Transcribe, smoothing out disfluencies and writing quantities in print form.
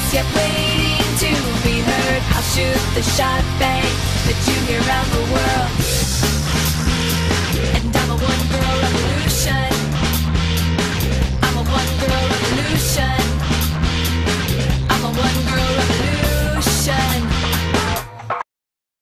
yet waiting to be heard. I'll shoot the shot, bang, that you hear around the world.